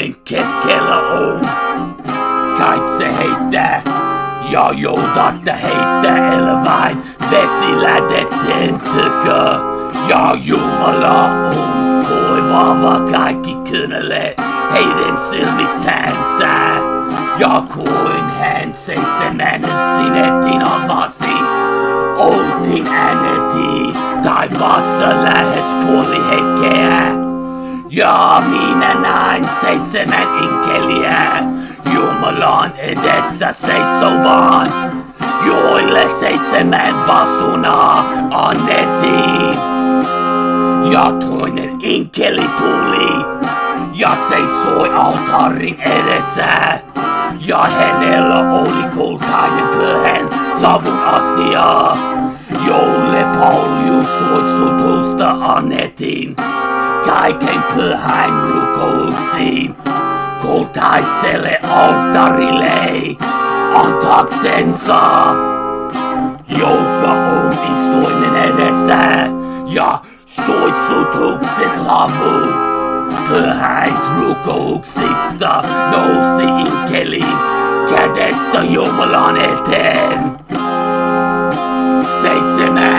istuimen keskellä on. Kaitsee, heitä ja johdattaa heitä eläväin, vesilähdetten tykö. Ja Jumala on kuivaava, kaikki kyyneleet heidän silmistänsä. Ja kuin hän seitsemännen sinetin avasi, oltiin ääneti, taivaassa lähes puoli hetkeä. Ja minä näin seitsemän enkeliä, Jumalan edessä seisovan, joille seitsemän basunaa annettiin. Ja toinen enkeli tuli ja seisoi altarin edessä. Ja hänellä oli kultainen pyhän savun astia, jolle paljon suitsutusta annettiin. Kaiken pyhän rukouksiin kultaiselle altarille antaksensa, joka on istuimen edessä. Ja suitsutuksen lavu pyhäistä rukouksista nousi enkelin kädestä Jumalan eteen. Seitsemän